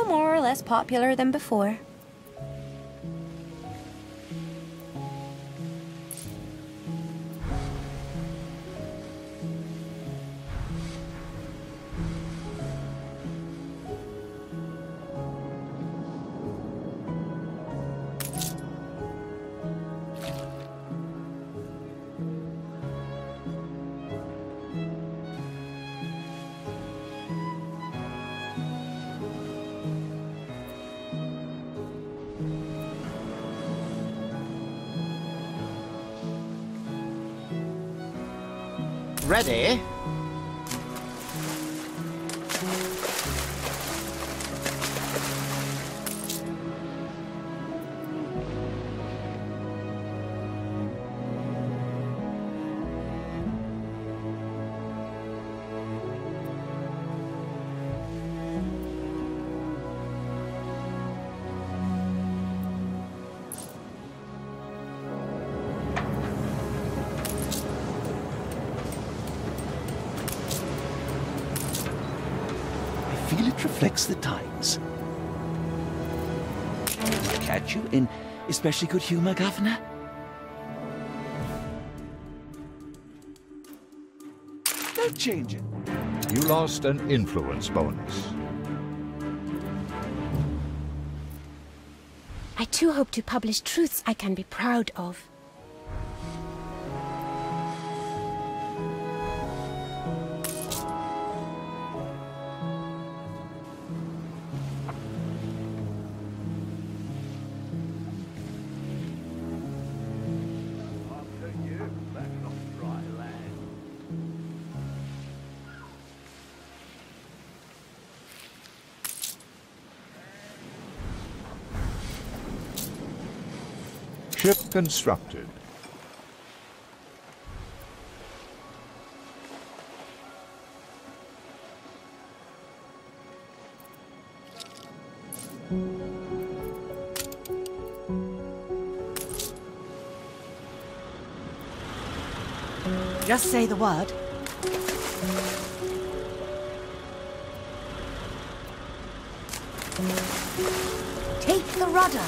no more or less popular than before. Ready? I feel it reflects the times. Catch you in especially good humor, Governor? No changing. You lost an influence bonus. I too hope to publish truths I can be proud of. Ship constructed. Just say the word. Take the rudder.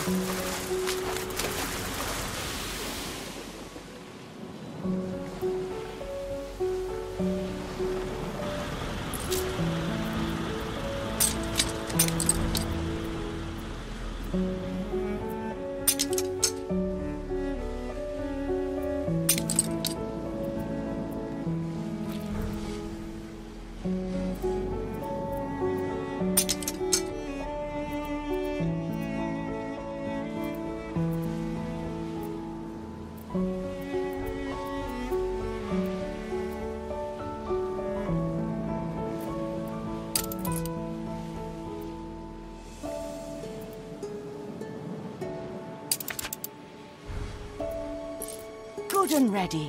Good and ready.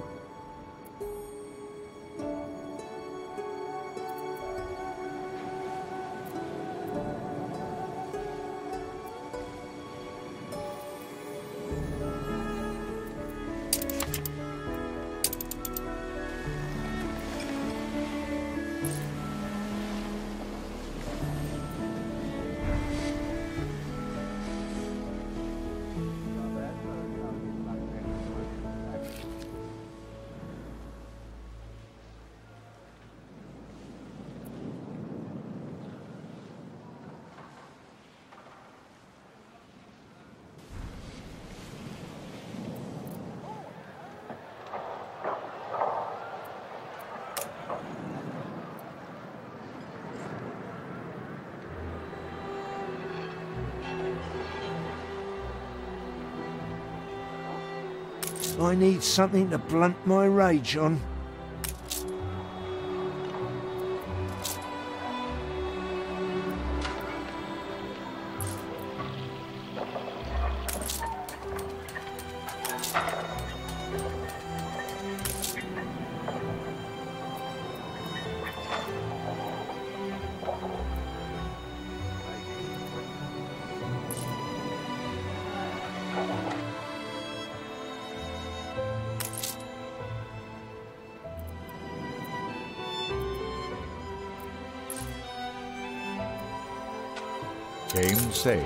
I need something to blunt my rage on. Game saved.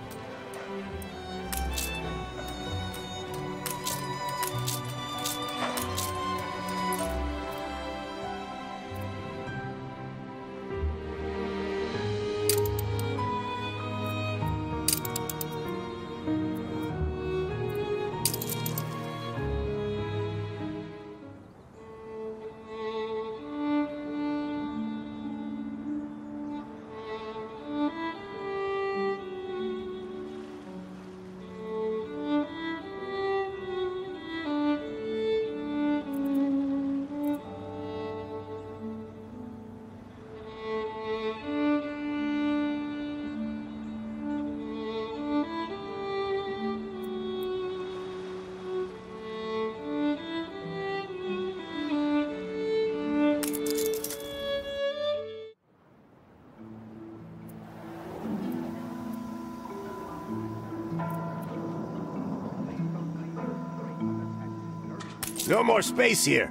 No more space here.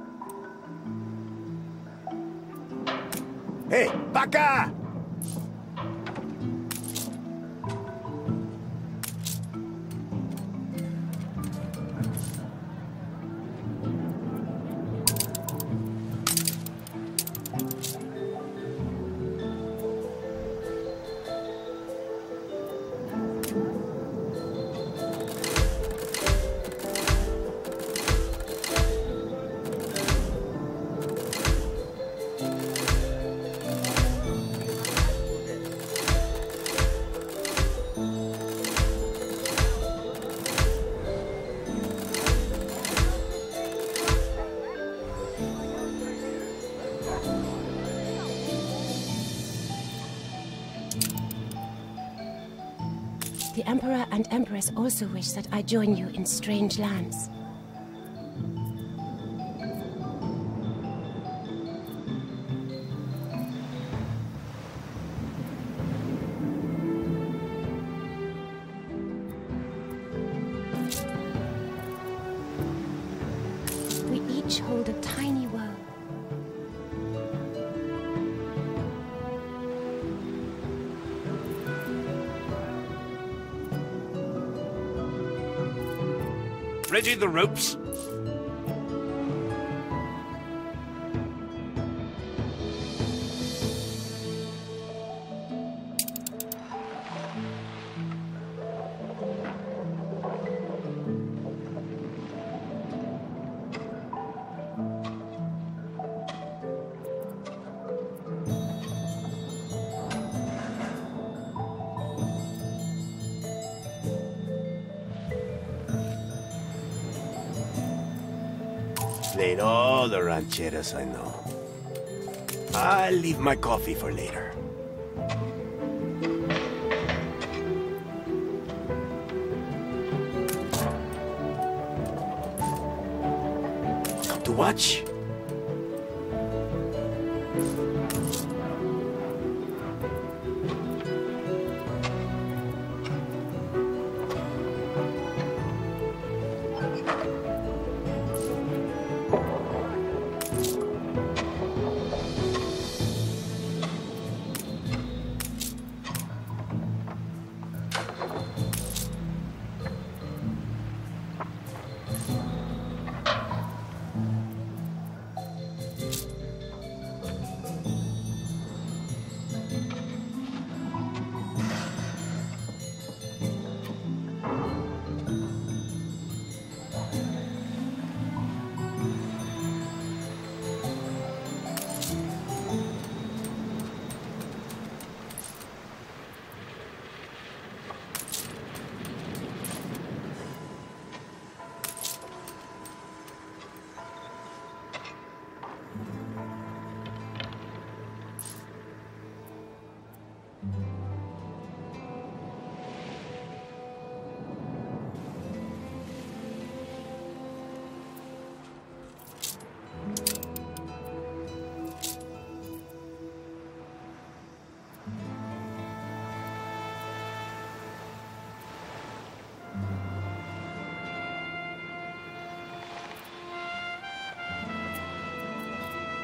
Hey, Baka! The Emperor and Empress also wish that I join you in strange lands. We each hold a tiny world. Ready the ropes? Played all the rancheras I know. I'll leave my coffee for later. Come to watch?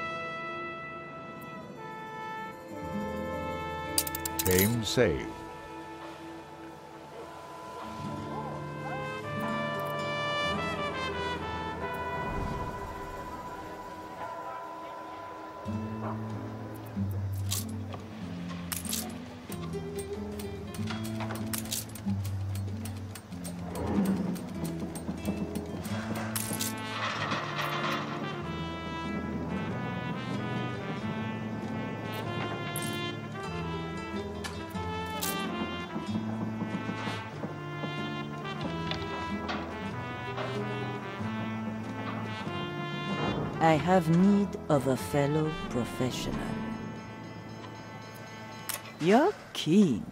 Game saved. I have need of a fellow professional. You're keen.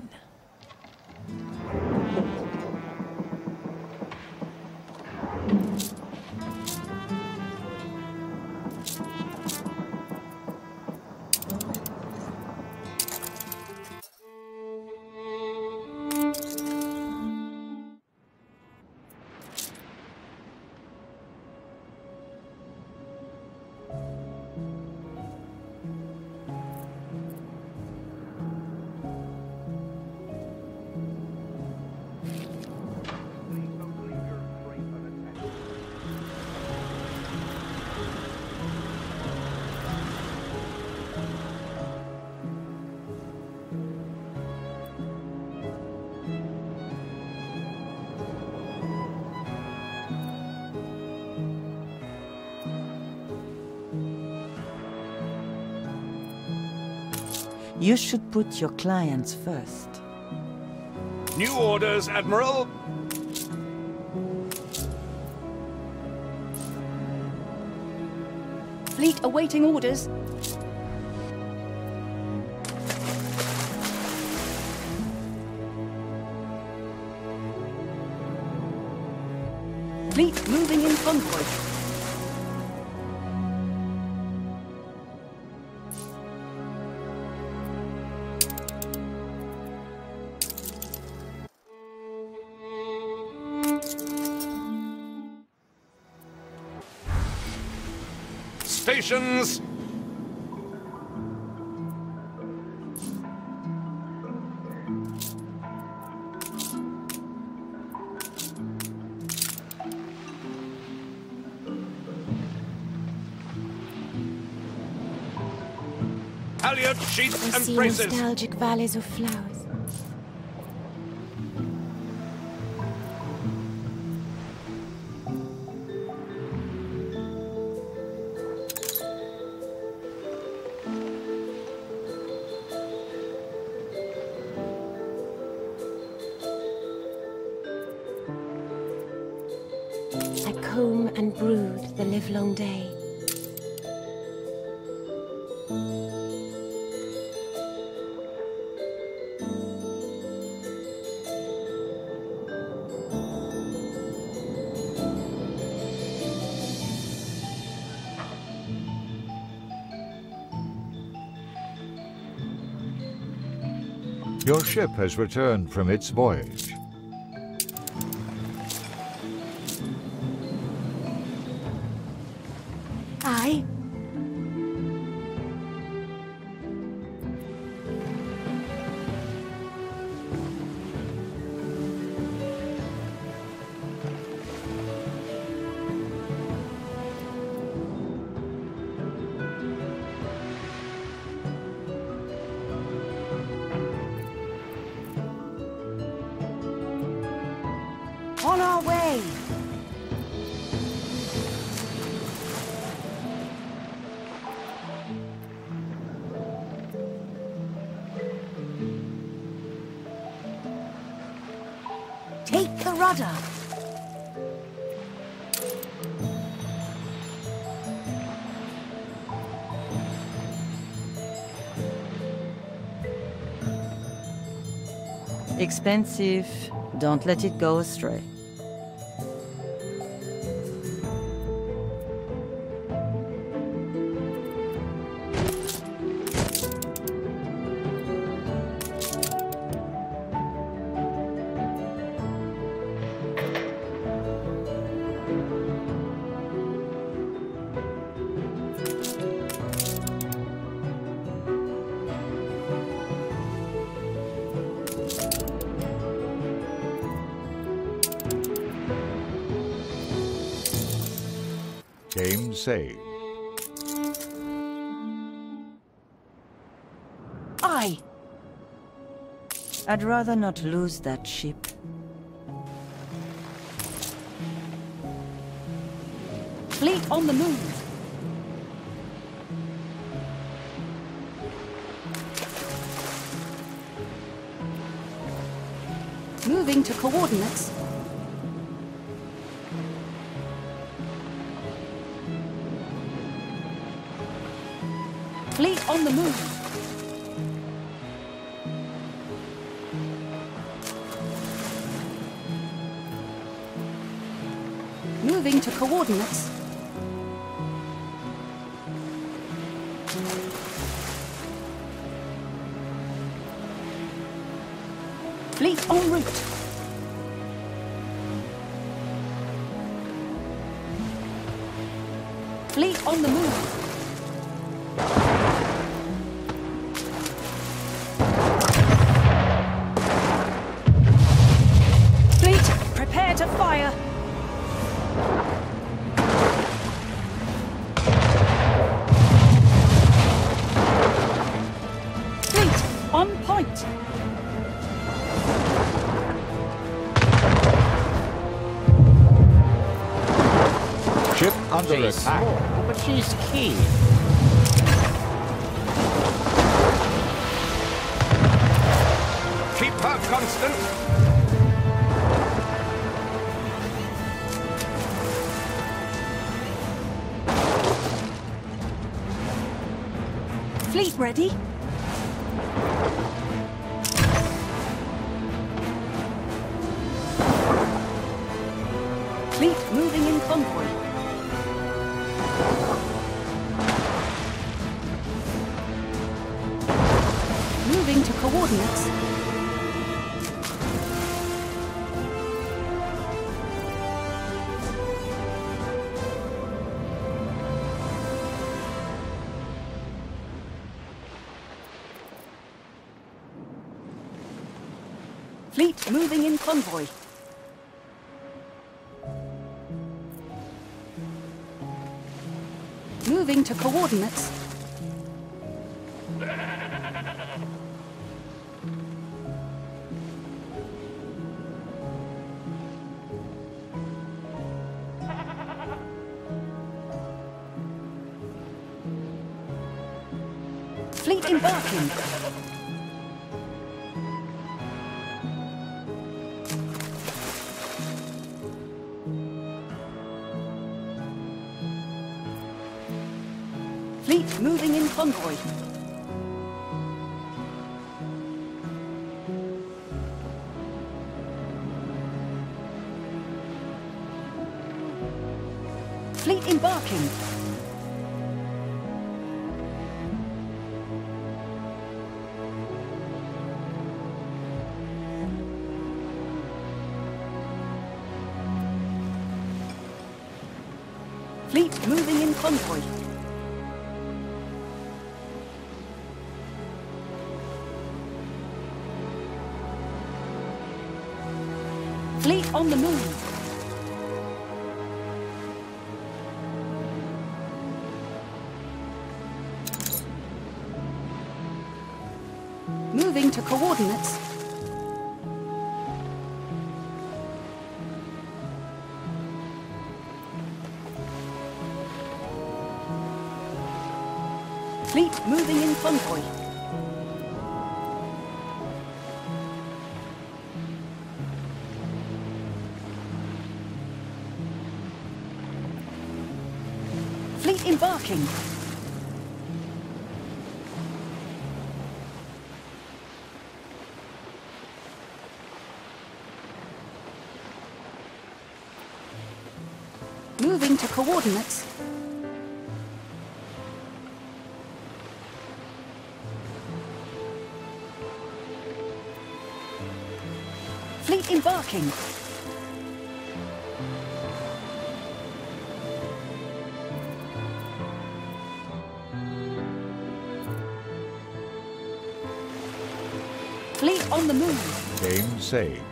You should put your clients first. New orders, Admiral. Fleet awaiting orders. Fleet moving in convoy. Stations! Halyard, sheets, I and see braces! nostalgic valleys of flowers. I comb and brood the livelong day. Your ship has returned from its voyage. Aye. On our way! Take the rudder! Expensive. Don't let it go astray. Game saved. Aye. I'd rather not lose that ship. Fleet on the move. Moving to coordinates. Fleet on the move. Moving to coordinates. Fleet en route. Fleet on the move. Fleet, prepare to fire. Fleet on point. Ship under She's attack. small, but she's keen. Keep her constant. Fleet ready. Fleet moving in convoy. Moving to coordinates. Fleet moving in convoy. Moving to coordinates. Fleet embarking. Fleet moving in convoy. Fleet embarking. Fleet moving in convoy. Fleet on the move. Moving to coordinates. Fleet moving in convoy. Fleet embarking. Moving to coordinates. Fleet embarking. Fleet on the move. Game saved.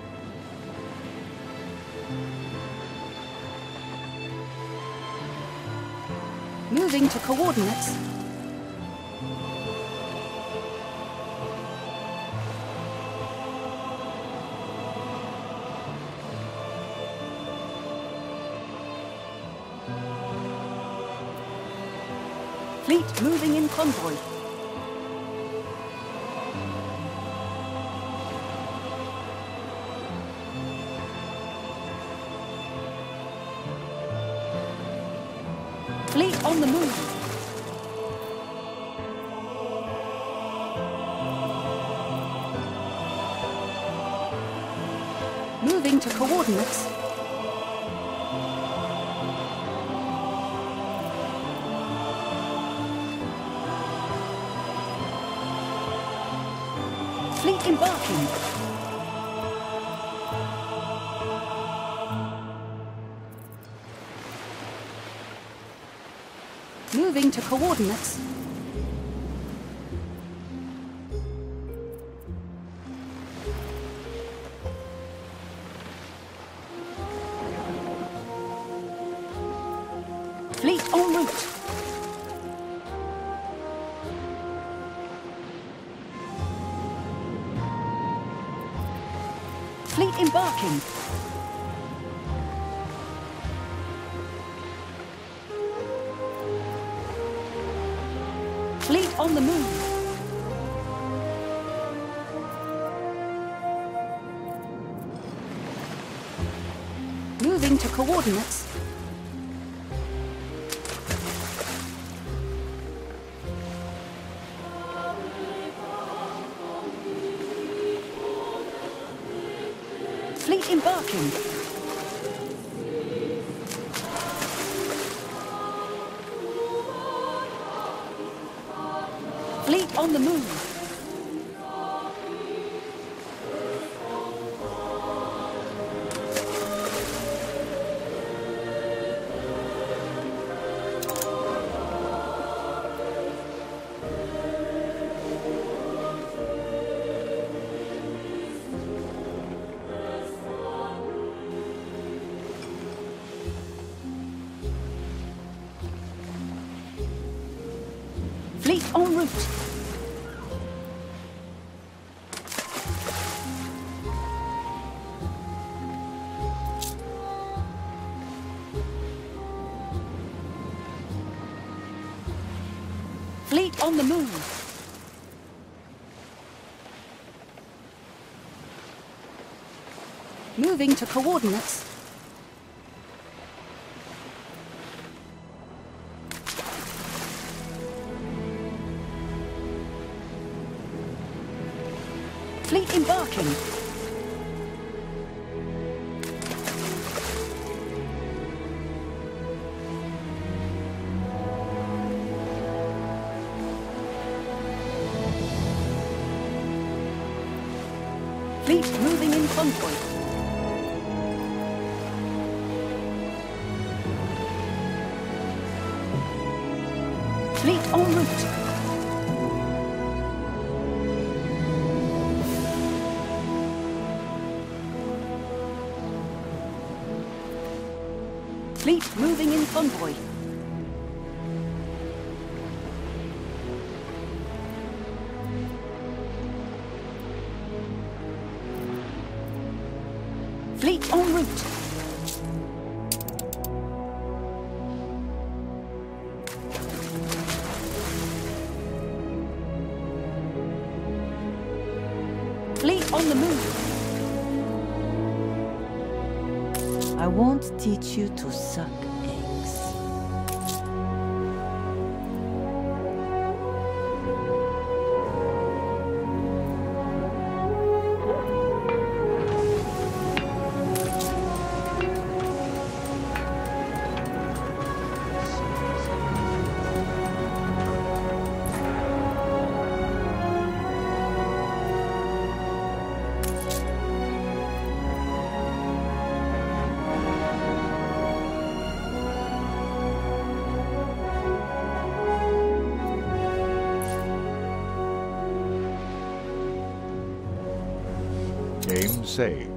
Moving to coordinates. Fleet moving in convoy. Fleet on the move. coordinates. Fleet embarking. Moving to coordinates. Fleet en route. Fleet embarking. Fleet on the move. Moving to coordinates. Fleet embarking. Fleet on the move. Fleet en route. Fleet on the move. Moving to coordinates. Fleet embarking. Fleet moving in convoy. Fleet en route. Fleet moving in convoy. Fleet en route. Fleet on the move. I won't teach you to suck eggs. Game saved.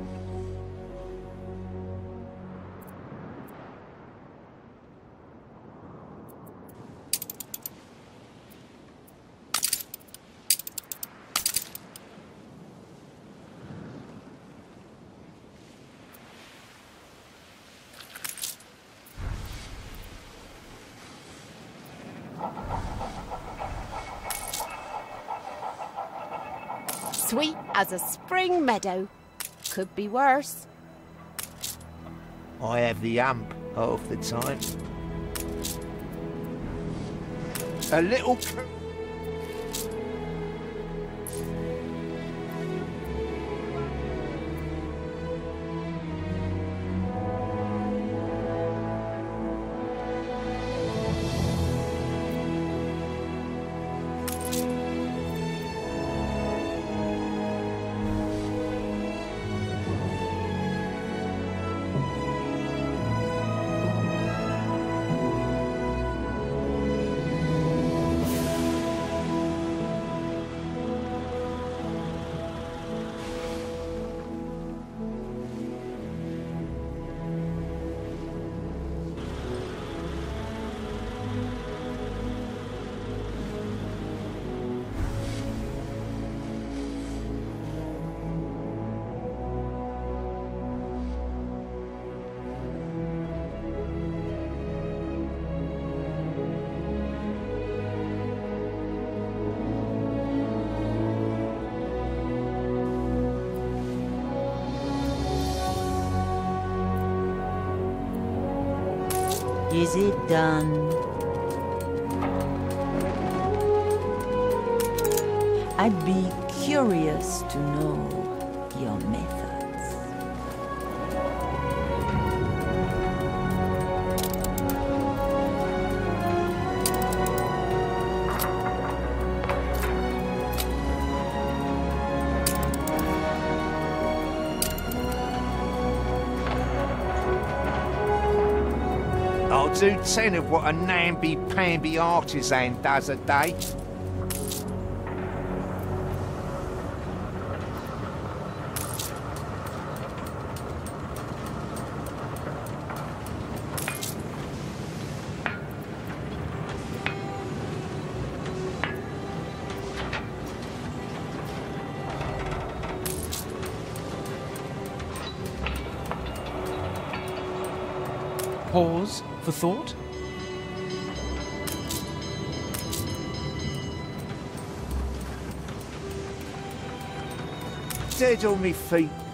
Sweet as a spring meadow. Could be worse. I have the hump half the time. A little... Is it done? I'd be curious to know your methods. I'll do 10 of what a namby-pamby artisan does a day. Pause for thought? Dead on me feet.